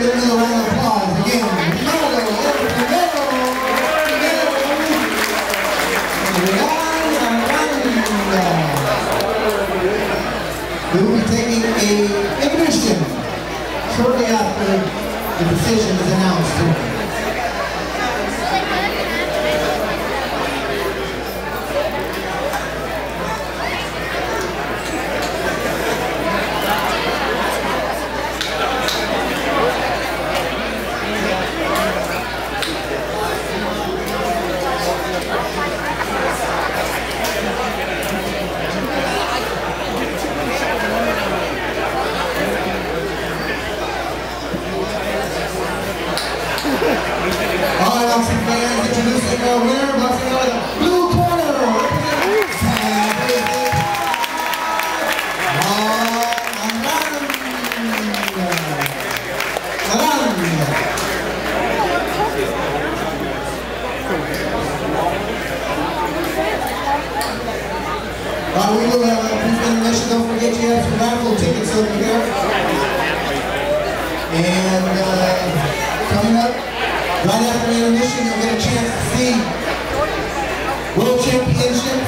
give another round of applause again. We will be taking an intermission shortly after the decision is announced. Alright, boxing fans, introducing our winner, boxing out of the blue corner, we will have a brief intermission. Don't forget you have some raffle tickets over here. And coming up, right after intermission, you'll get a chance to see World Championship